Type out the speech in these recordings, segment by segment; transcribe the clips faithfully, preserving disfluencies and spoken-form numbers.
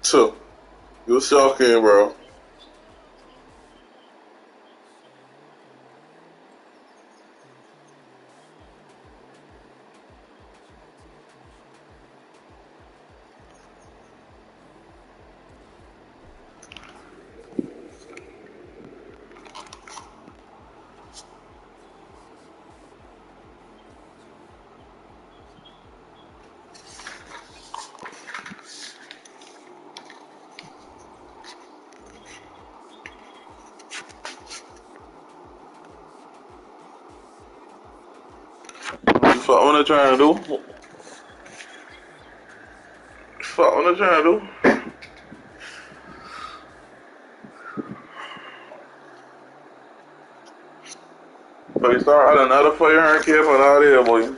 too. You shocking, bro. Fuck what I'm trying to do. Fuck what I'm trying to do. So you start out another for your hand kid for all there, boy.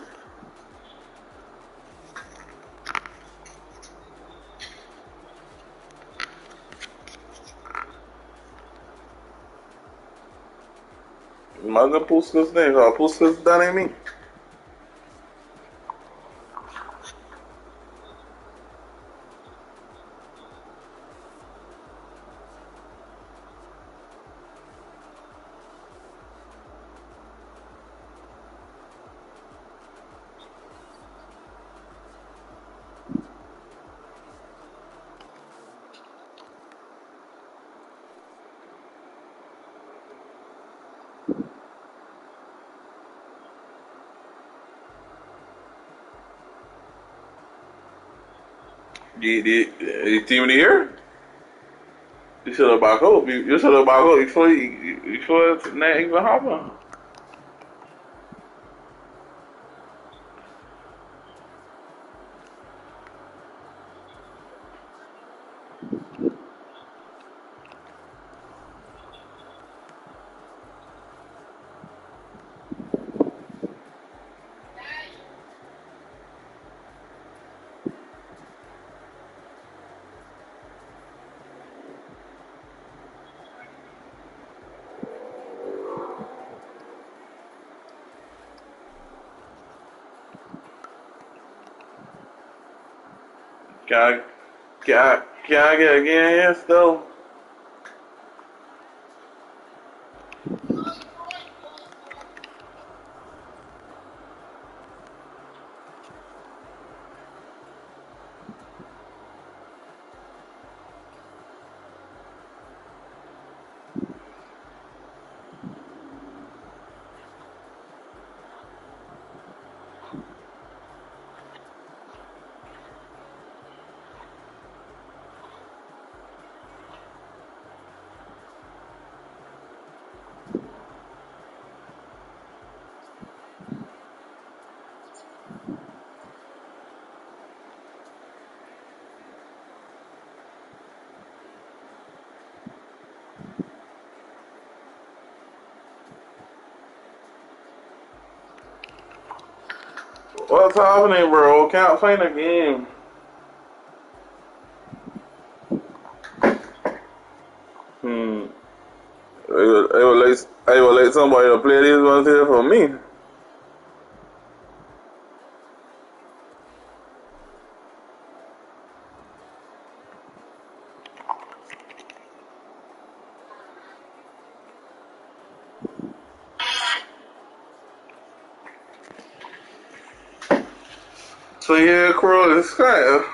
Mother Puskas name, called Puskas that ain't me. You, you, you team of the year? You should have back up. You, you should have back up before you, before it's not even happen. Can I, can I, can I get again? Yes, though. What's happening, bro? Can't find a game. Hmm. I will, I will let, I will let somebody to play these ones here for me. So yeah, Crow, it's kind of.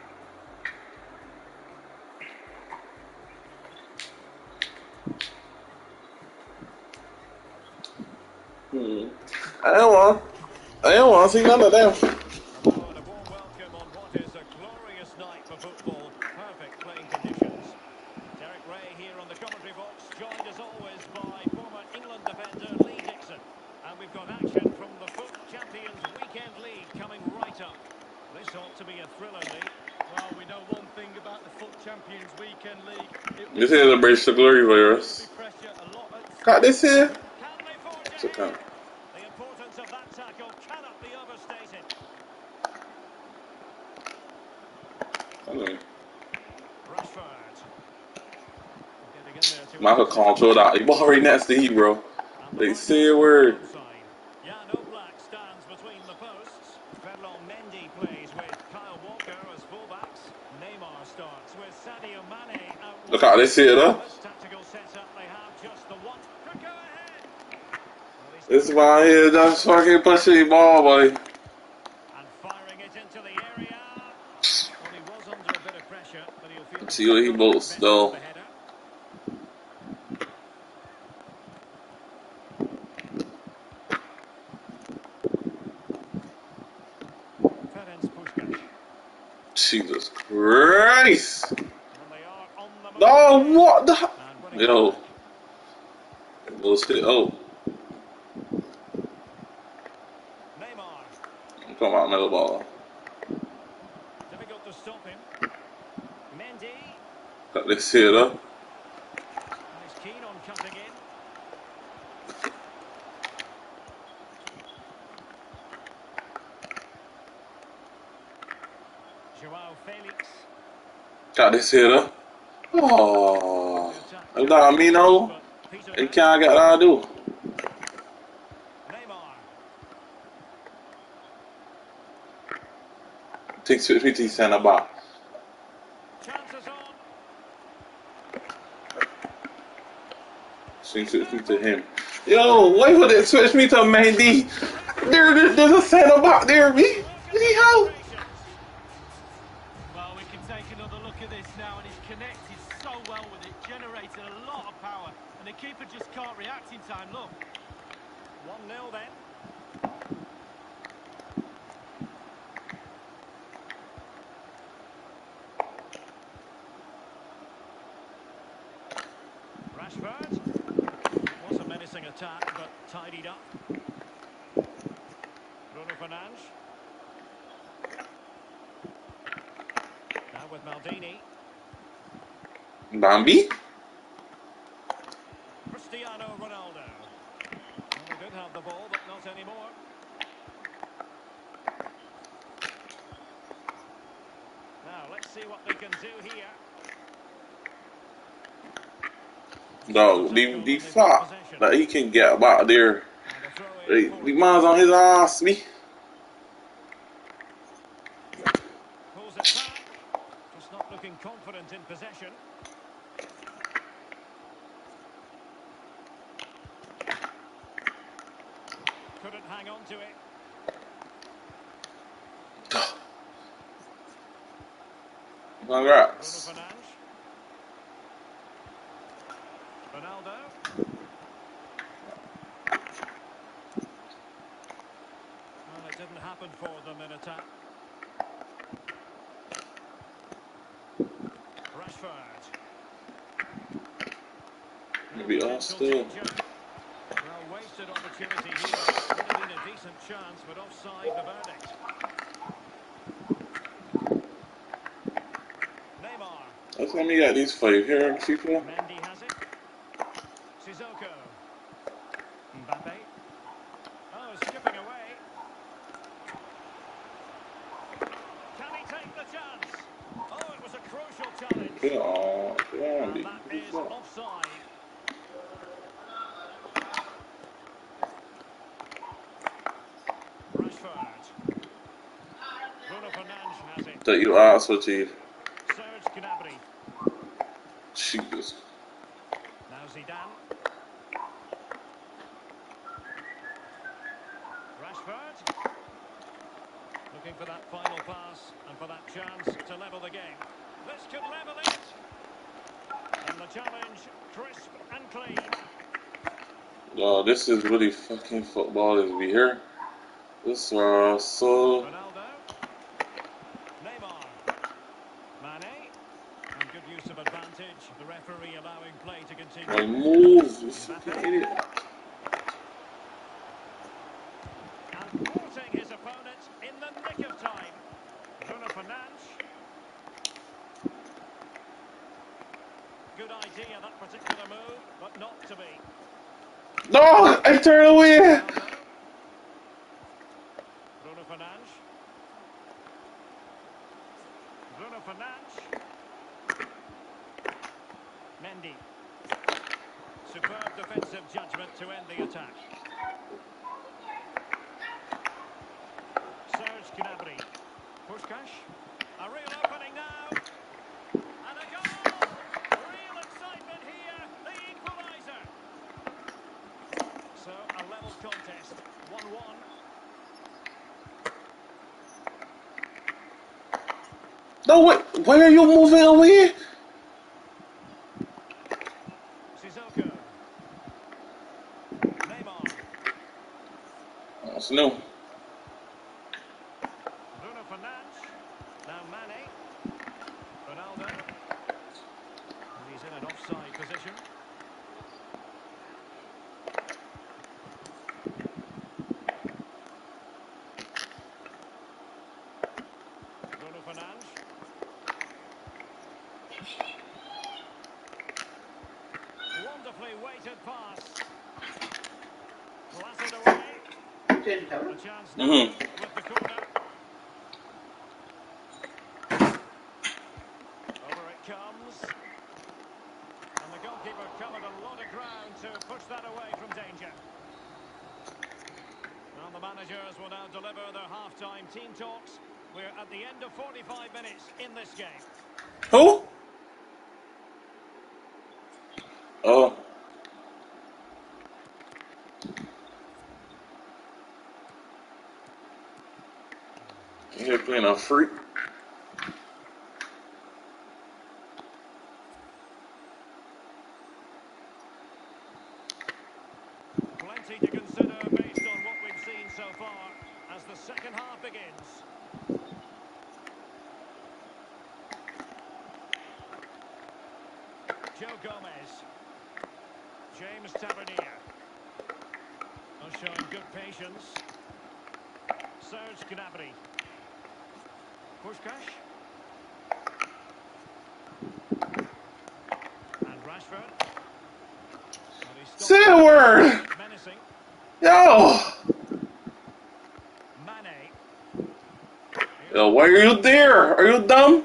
Hmm. I don't want. I don't want to see none of them. Hello and a warm welcome on what is a glorious night for football. Perfect playing conditions. Derek Ray here on the commentary box, joined as always by former England defender Lee Dixon. And we've got action from the FUT Champions Weekend League coming right up. This ought to be a thriller, Lee. Well, we know one thing about the FUT Champions Weekend League. It This will is a be bridge to glory There will be virus. pressure, a lot at Got stake. this here. Can they forge It's a ahead? count. The importance of that tackle cannot be overstated. I mean, Rashford. Getting in there to Michael intercept. controlled out. He ball right next to he, bro. And the They line say a official word. don't sign. Jan Oblak stands between the posts. Ferland Mendy plays with Kyle Walker as fullbacks. Neymar starts with Sadio Look how they see it, huh? This tactical setup, they have just the one. Could go ahead. Well, he's This coming man here just fucking pushing the ball, boy. and firing it into the area. Well, he was under a bit of pressure, but he'll feel Let's the see what he strike got a bit bolts, better with though. the header. Ferenc Puskás. Jesus Christ. And they are on the move Oh, again. what the? And winning it Yo, back. bullshit. Oh, Neymar. come out, middle ball. Difficult to stop him. Mendy. Got this here, though. And he's keen on cutting in. Joao Felix. Got this here, though. Oh, The attack you carried got me, forward, no? but petered You out. can't get that, I do. Neymar. Take switch me to the centre back. Chances on. Swing switch me to him. Yo, wait for that. Switch me to Mendy. There, there, there's a centre back there, me. Look at the Anyhow. celebrations. Well, we can take another look at this now, and he's connected so well with it, generated a lot of power, and the keeper just can't react in time. Look. one nil then. Rashford. It was a menacing attack, but tidied up. Bruno Fernandes. Now with Maldini. Bambi. Cristiano Ronaldo. Well, they did have the ball, but not anymore. Now, let's see what they can do here. Dog, the, the fact that he can get about there. And a throw in The, for the man's on his ass, me. pulls it back. Just not looking confident in possession. Couldn't hang on to it. Bruno Congrats. Fernandes. Ronaldo. Well, it didn't happen for them in attack. Rashford. Maybe all Potential still. danger. Well, wasted opportunity here. Would have been a decent chance, but offside the verdict. Neymar. That's why me got these five here, people. Mendy has it. Sissoko. Mbappe. Oh, skipping away. Can he take the chance? Oh, it was a crucial challenge. Get on, get on, And B. that is offside. Rashford. Bruno Fernandes has it. That you asked for, Chief. Serge Gnabry. Jesus. Now Zidane. Rashford. Looking for that final pass and for that chance to level the game. This could level it. And the challenge, crisp and clean. Yo, this is really fucking football as we here. This uh so Ronaldo. Neymar. Mane. And good use of advantage. The referee allowing play to continue. like move, you fucking idiot. And thwarting his opponent in the nick of time. Bruno Fernandes. Good idea, that particular move, but not to be. No, I turn away. Ronaldo. Bruno Fernandes. Bruno Fernandes. Mendy. Superb defensive judgment to end the attack. Serge Gnabry. Puskás. A real opening now. And a goal! No, what? Why are you moving away? Sissoko. Neymar. That's new. Bruno Fernandes. Now Mane. Ronaldo. And he's in an offside position. Bruno Fernandes. Wonderfully weighted pass. Blasted away. A chance now Mm-hmm. with the corner. Over it comes. And the goalkeeper covered a lot of ground to push that away from danger. Well, the managers will now deliver their half-time team talks. We're at the end of forty-five minutes in this game. Who? Oh. You're playing a freak. Plenty to consider based on what we've seen so far as the second half begins. Joe Gomez. James Tavernier. Oh, showing good patience. Serge Gnabry. Puskás. And Rashford. And he stopped Say a word. menacing. Yo. Mane. Yo, why are you there? Are you dumb?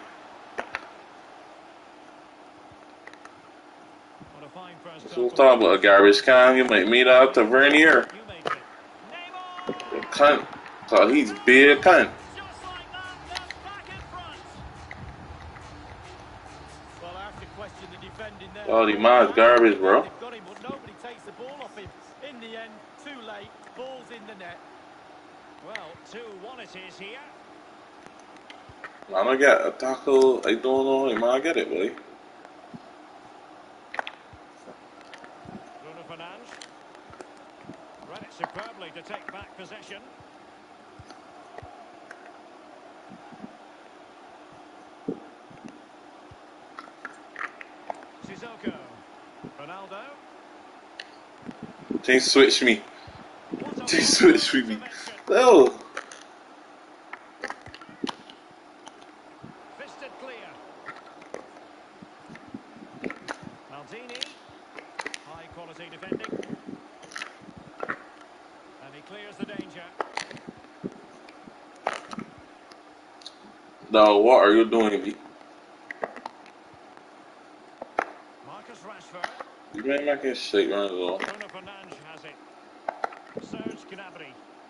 What a fine first So half we'll talk about a garbage can. You might meet out to Vernier. You make it. You Neymar! cunt. So he's big cunt. Just like that, they're back in front. Well, I have to question the defending there. Oh, the man's garbage, bro. They've got him, but nobody takes the ball off him. In the end, too late. Ball's in the net. Well, two one it is here. Man, I get a tackle. I don't know. Man, I get it, buddy. Bruno Fernandes. Read it superbly to take back possession. Sissoko. Ronaldo. They switch me. What a They switch wonderful me. intervention. No. Fisted clear. Maldini. High quality defending. And he clears the danger. No, what are you doing, B? Marcus Rashford. You ain't making shit run at all. Bruno Fernandes has it. Serge Gnabry.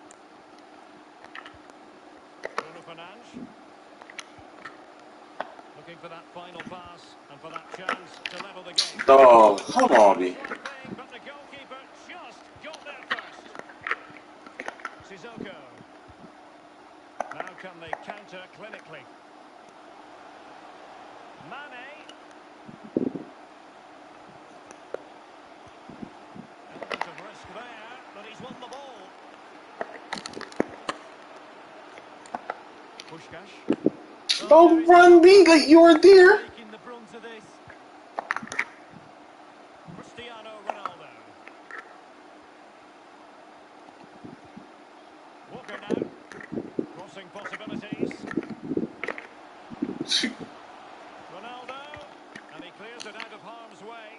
Bruno Fernandes. Looking for that final pass and for that chance to level the game. Dog, come on, B. Slight thing, but the goalkeeper just got there first. Sissoko. Now can they counter clinically? Mane. Element of risk there, but he's won the ball. Puskás. Don't run, B, like you were there. Taking the brunt of this. Cristiano Ronaldo. Walker now. Crossing possibilities. Ronaldo. And he clears it out of harm's way.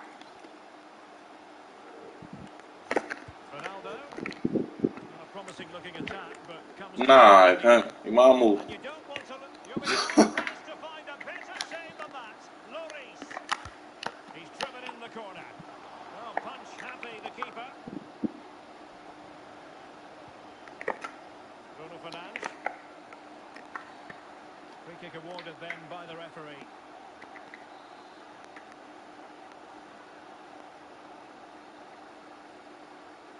Ronaldo. Not a promising looking attack, but comes Nah, I can't. You might move. And you don't want to look. You'll be hard pressed to find a better save than that. Lloris. He's driven in the corner. Oh, punch happy, the keeper. Bruno Fernandes. Free kick awarded then by the referee.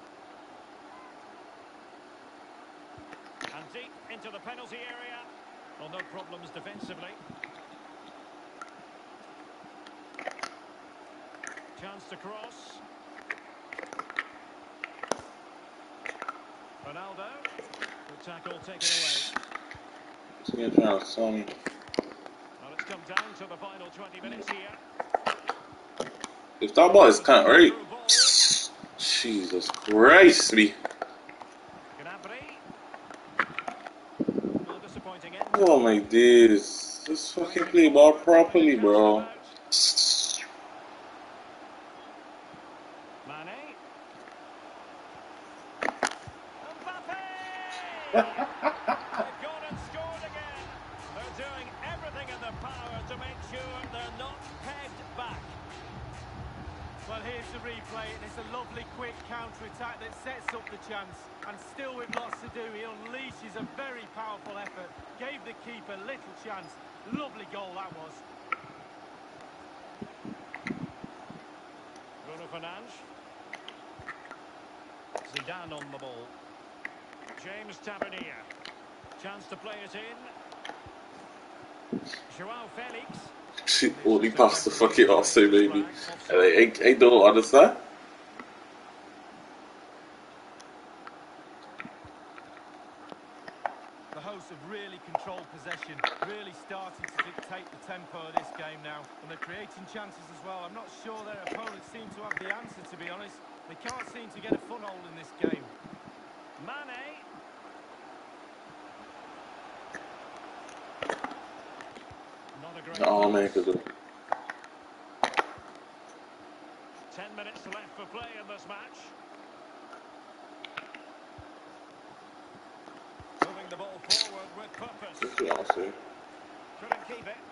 And deep into the penalty area. Well, no problems defensively. Chance to cross. Ronaldo. Good tackle taken away. This nigga trying to sell me. Well, it's come down to the final twenty minutes here. If that ball is kind of right, Through ball. Jesus Christ, me. Gnabry. Well, disappointing end. Oh my days. Just fucking play ball properly, bro. Mane. Mbappe! They've gone and scored again. They're doing everything in their power to make sure they're not pegged back. Well, here's the replay, and it's a lovely quick counter-attack that sets up the chance. And still with lots to do, he unleashes a very powerful effort. Gave the keeper little chance. Lovely goal that was. Bruno Fernandes. Zidane on the ball. James Tavernier. Chance to play it in. Joao Felix. She only passed the fucking offside, baby. And I, I, I don't understand. The hosts have really controlled possession, really starting to dictate the tempo of this game now. And they're creating chances as well. I'm not sure their opponents seem to have the answer, to be honest. They can't seem to get a foothold in this game. Mane. Not a great Oh pass. man, cause of Ten minutes left for play in this match. Moving the ball forward with purpose. this is awesome. Couldn't keep it.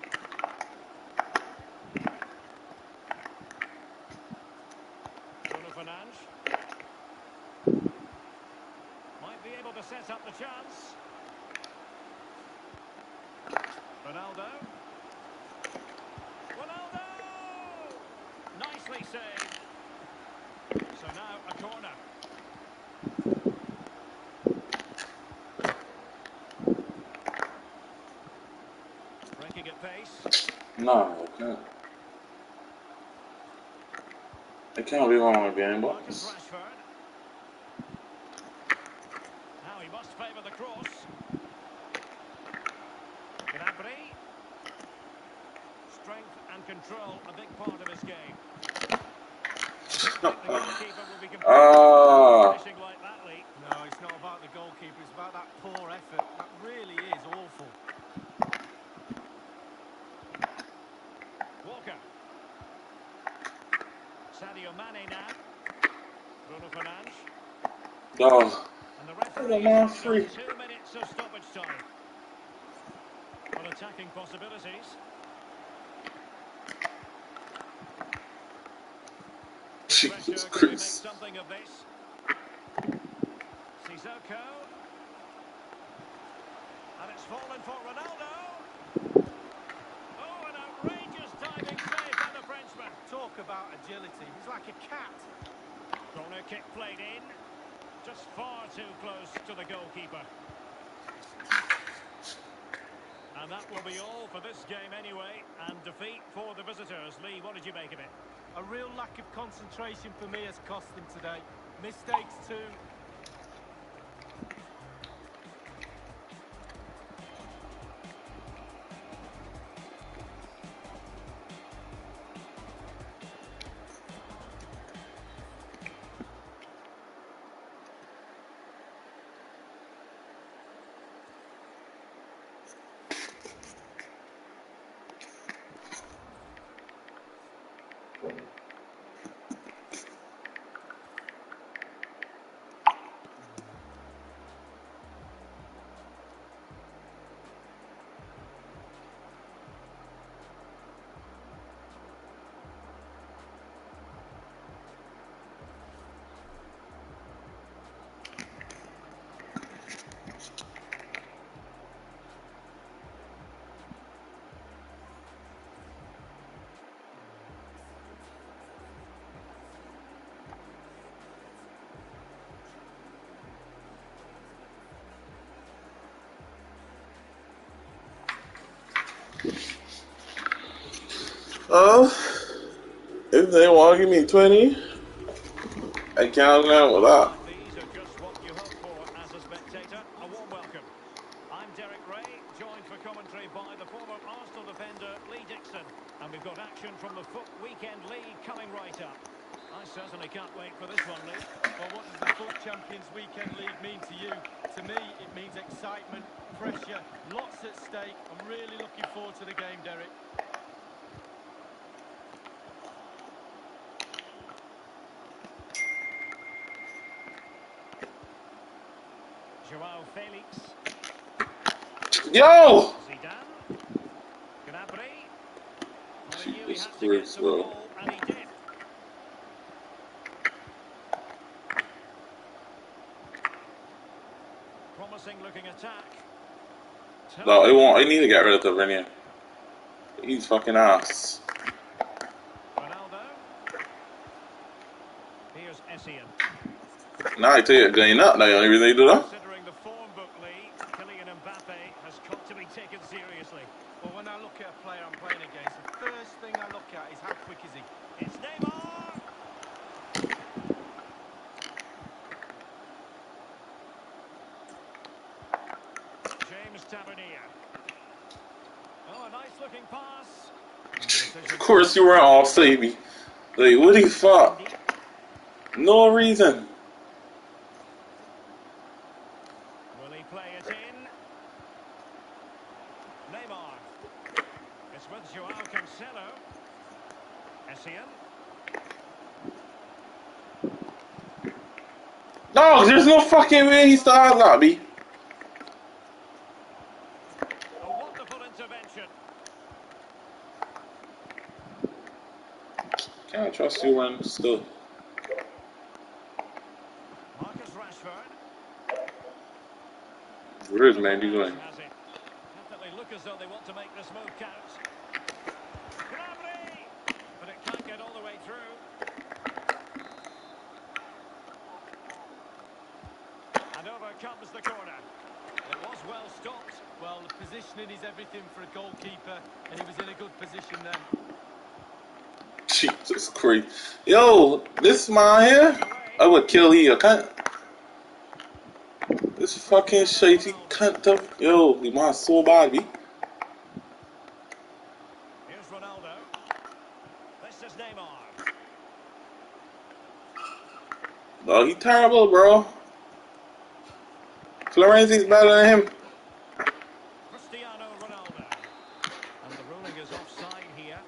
Bruno Fernandes. Might be able to set up the chance. Ronaldo. Ronaldo! Nicely saved. So now a corner. Breaking at pace. Nah, I can't. I can't be wrong again, but Marcus Rashford. Now he must favour the cross. Gnabry. Strength and control, a big part of his game. The goalkeeper will be completely ah, finishing like that, Lee. No, it's not about the goalkeeper. It's about that poor effort. That really is awful. Walker. Sadio Mane now. Bruno Fernandes. oh, And the I referee don't mind is free. two minutes of stoppage time. On attacking possibilities. Jesus Pressure, can we make Christ. something of this? Sissoko. And it's fallen for Ronaldo. Oh, an outrageous diving save by the Frenchman. Talk about agility. He's like a cat. Corner kick played in. Just far too close to the goalkeeper. And that will be all for this game anyway. And defeat for the visitors. Lee, what did you make of it? A real lack of concentration for me has cost them today. Mistakes too. Uh, if they want to give me twenty, I count out with Moments that. like these are just what you hope for as a spectator. A warm welcome. I'm Derek Ray, joined for commentary by the former Arsenal defender Lee Dixon. And we've got action from the F U T Weekend League coming right up. I certainly can't wait for this one, Lee. Well, what does the F U T Champions Weekend League mean to you? To me, it means excitement, pressure, lots at stake. I'm really looking forward to the game, Derek. Joao Felix. Yo! Zidane. Gnabry. Well, he knew he Jesus had to get Christ, to the bro. ball, and he did. Promising looking attack. No, Tony it won't. I Adams. need to get rid of Tavernier. He's fucking ass. Ronaldo. Here's Essien. Now I tell you, going up now, you really do that? Considering the form book, Lee, Kylian Mbappe has got to be taken seriously. Well, when I look at a player I'm playing against, the first thing I look at is how quick is he? It's Neymar. James Tavernier. Oh, a nice looking pass. And the Of decision to course make you were it. off, Savy. Like, what the fuck? Mendy. No reason. Will he play it in? Neymar. It's with Joao Cancelo. Essien. No, there's no fucking way he started that, B. A wonderful intervention. Can't trust you when still. Marcus Rashford. Where is The ball Mandy out going? has it. Definitely look as though they want to make this move count. Gnabry! But it can't get all the way through. And over comes the corner. It was well stopped. Well, the positioning is everything for a goalkeeper, and he was in a good position then. Jesus Christ. Yo, this man here, I would kill he. I can't. This fucking shitey cunt of. Yo, he man so bad, B. Here's Ronaldo. This is Neymar. Oh, he terrible, bro. Florenzi's better than him. Cristiano Ronaldo. And the ruling is offside here.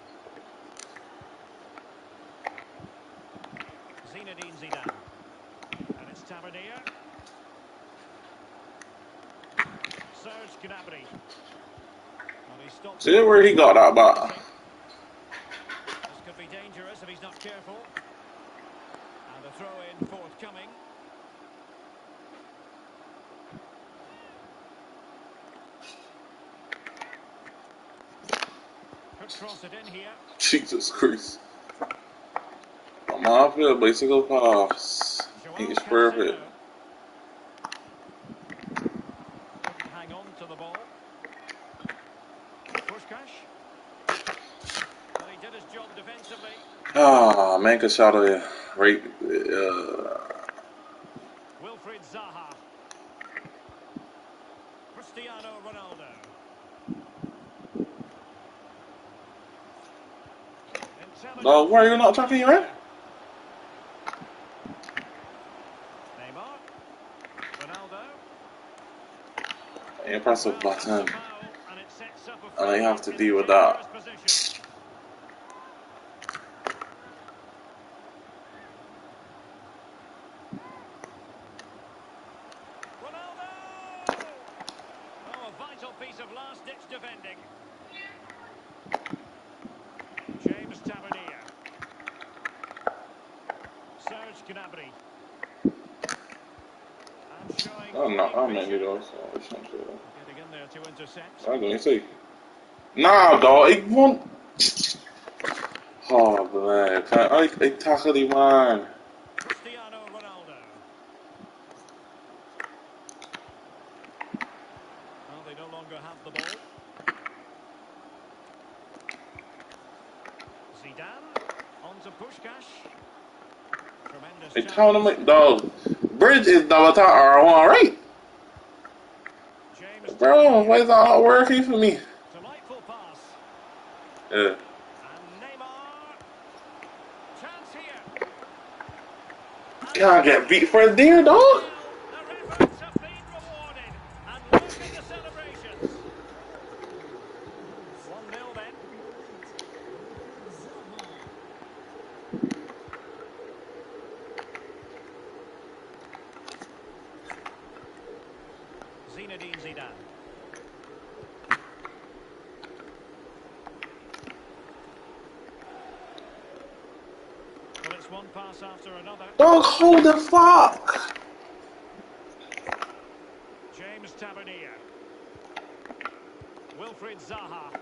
Zinedine Zidane. And it's Tavernier. Serge Gnabry. Well, he stops. See where he got that ball. This could be dangerous if he's not careful. And a throw-in forthcoming. Could cross it in here. Jesus Christ. I'm off the bicycle pass. Joao He's perfect. Cancelo. Couldn't hang on to the ball. Puskás. Well, he did his job defensively. Ah, make a shot of it. Right. Uh, Wilfried Zaha. Cristiano Ronaldo. no, why are you not talking, right? Neymar. Ronaldo. You press a Well, button, that's a foul, and it sets up a and I free have to in deal a with that. dangerous position. Ronaldo! Oh, a vital piece of last-ditch defending. James Tavernier. Serge Gnabry. And showing I'm not, fine I'm not vision. though, so I shouldn't say that. Getting in there to intercept. I'm going to say. Nah, dog, it won't. Oh, man. I, I tackle the man. Cristiano Ronaldo. Well, they no longer have the ball. Zidane on to Puskás. Tremendous They telling challenge. him, dog, Bridge is double top R one, right? James Bro, why Tavernier. is that all working for me? Delightful pass. Yeah. And Neymar. Chance here. And Can't get beat for a deer, one dog. nil. Their efforts have been rewarded. And look at the celebrations. one nil then. Zinedine Zidane. Well, it's one pass after another. Dog, hold the fuck. James Tavernier. Wilfried Zaha.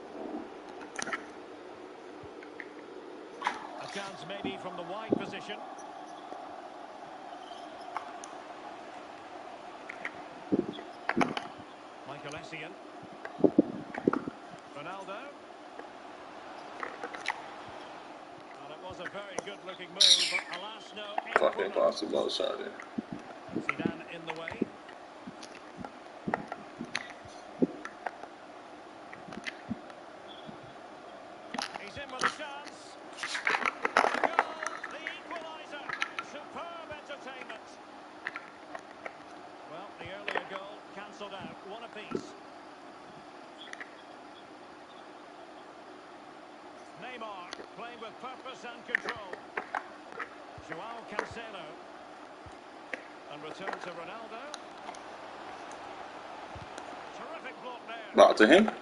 A chance maybe from the wide position. Michael Essien. Ronaldo. Well, it was a very good-looking move, but alas, no end Fucking product. possible shot there. Zidane in the way. He's in with a chance. The goal, the equaliser. Superb entertainment. Well, the earlier goal cancelled out. One apiece. Neymar playing with purpose and control. Joao Cancelo. And return to Ronaldo. Terrific block there. Back to him.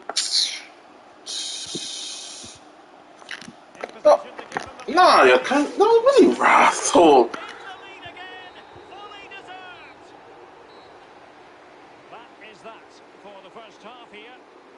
In Oh, position to give them the lead. nah, you can't. No, really, asshole. In the lead again. Fully deserved. That is that for the first half here.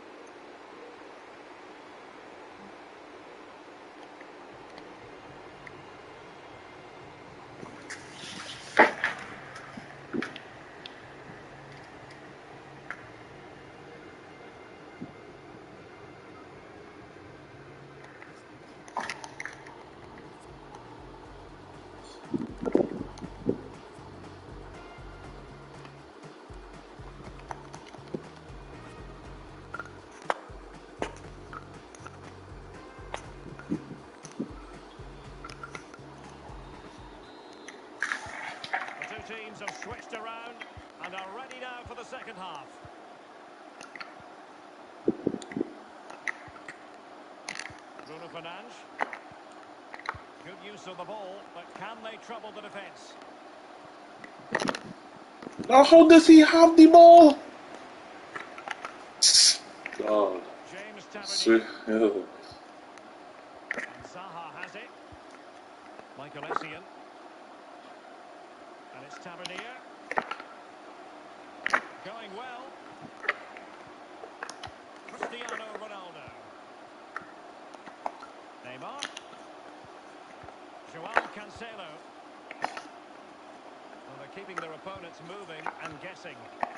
The two teams have switched around and are ready now for the second half. Bruno Fernandes. Good use of the ball, but can they trouble the defence? Now, how does he have the ball? God. James Sweet. Tavernier. Ew. And Zaha has it. Michael Essien. And it's Tavernier. Going well. Cristiano Ronaldo. Neymar. Joao Cancelo. Well, they're keeping their opponents moving and guessing.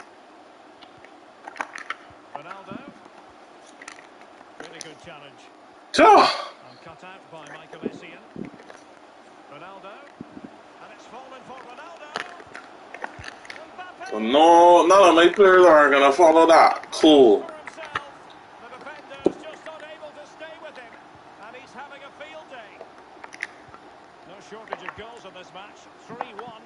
Ronaldo. Really good challenge. Oh. And cut out by Michael Essien. Ronaldo. And it's fallen for Ronaldo. Well, no, none of my players are gonna follow that. Cool. For himself. The defender's just not able to stay with him. And he's having a field day. No shortage of goals in this match. three one.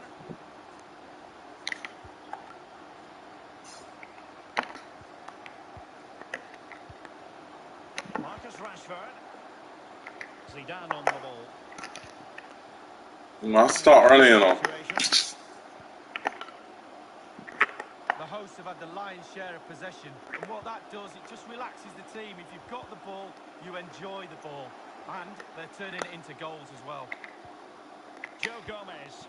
Marcus Rashford. Zidane on the ball. Must start running, you know. The hosts have had the lion's share of possession, and what that does, it just relaxes the team. If you've got the ball, you enjoy the ball, and they're turning it into goals as well. Joe Gomez.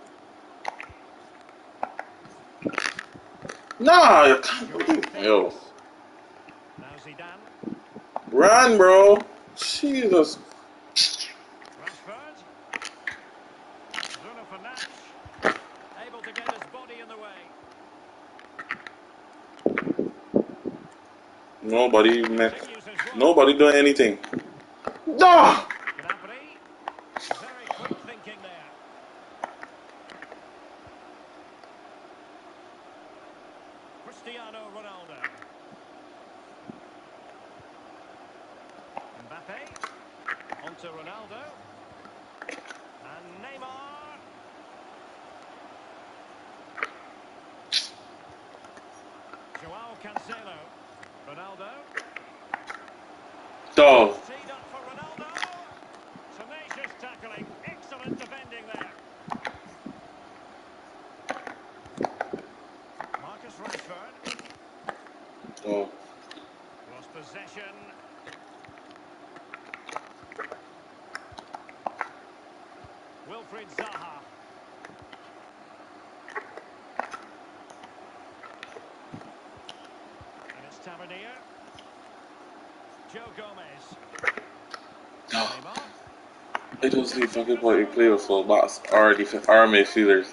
Nah, you can't. Yo. Now Zidane. Run, bro. Jesus. Rashford. Bruno Fernandes. Able to get his body in the way. Nobody, man. Continues his run. Nobody doing anything. Nah. to Ronaldo. And Neymar. Joao Cancelo. Ronaldo. Oh. Teed up for Ronaldo. Tenacious tackling. Excellent defending there. Marcus Rashford. Oh. Lost possession. Wilfried Zaha. And it's Tavernier. Joe Gomez. No. Neymar. It doesn't even fucking point you play with full backs or def- or midfielders.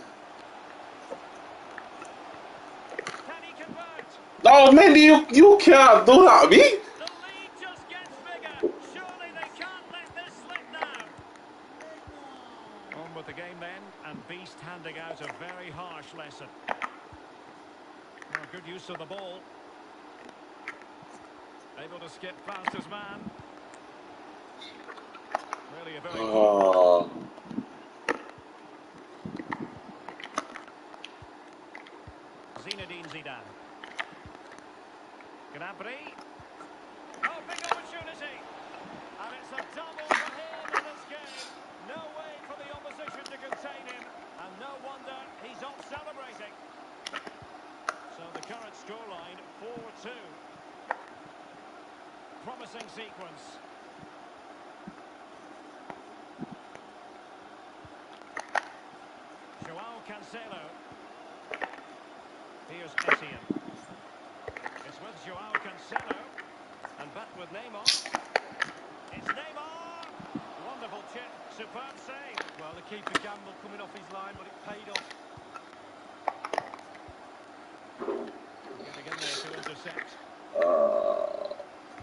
Can he convert? No, man, you you can't do that, me. The lead just gets bigger. Surely they can't let this slip now. On with the game then, and Beast handing out a very harsh lesson. Well, good use of the ball. Able to skip past his man. Really a very good Oh. Zinedine Zidane. Gnabry. Oh, big opportunity. And it's a double for him in this game. No way for the opposition to contain him. And no wonder he's off celebrating. So the current scoreline, four two. Promising sequence. Joao Cancelo. Here's Essien. It's with Joao Cancelo. And back with Neymar. It's Neymar. Wonderful chip. Superb save. Well, the keeper gambled coming off his line, but it paid off. Getting in there to intercept. Uh,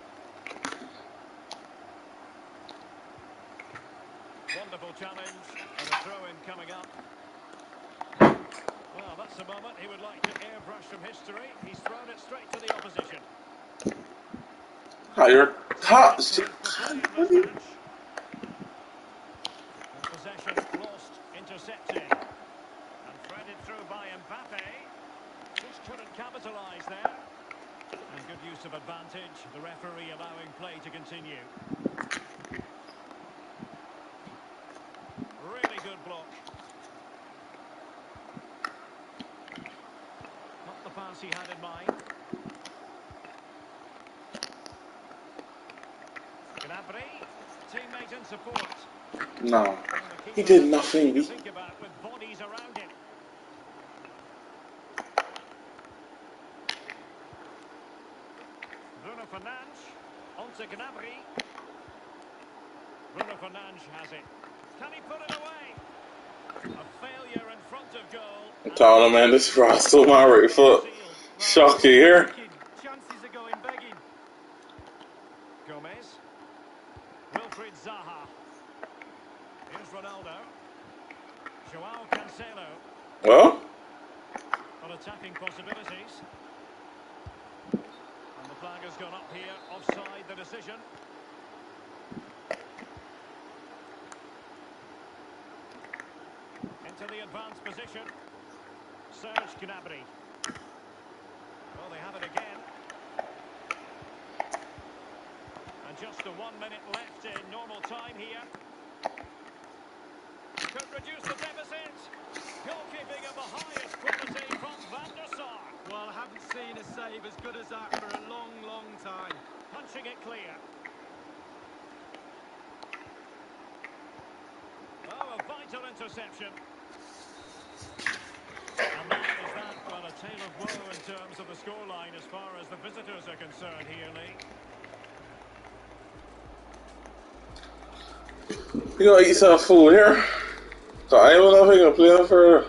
Wonderful challenge. And a throw-in coming up. Well, that's a moment he would like to airbrush from history. He's thrown it straight to the opposition. higher top. Possession lost, intercepted. And threaded through by Mbappe. Just couldn't capitalise there. And good use of advantage. The referee allowing play to continue. Really good block. Not the pass he had in mind. Gnabry, teammate and support. No, he did nothing. To think about with bodies around him. Bruno Fernandes onto Gnabry. Bruno Fernandes has it. Can he put it away? A failure in front of goal. I'm telling him, man, this is so my right foot. Shocking here. Chances are going begging. Gomez. Wilfried Zaha. Here's Ronaldo. Joao Cancelo. Well, On attacking possibilities. And the flag has gone up here. Offside the decision. Into the advanced position. Serge Gnabry. Well, they have it again. And just a one minute left in normal time here. Could reduce the deficit. Goalkeeping of the highest quality from Van der Sar. Well, I haven't seen a save as good as that for a long, long time. Punching it clear. Oh, a vital interception. And that is that, well, a tale of woe in terms of the scoreline as far as the visitors are concerned here, Lee. you gotta eat some food here. So I don't know if I can play him for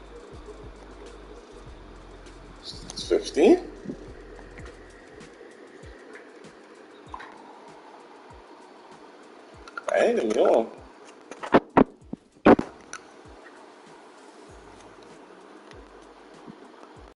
fifteen. I ain't even know.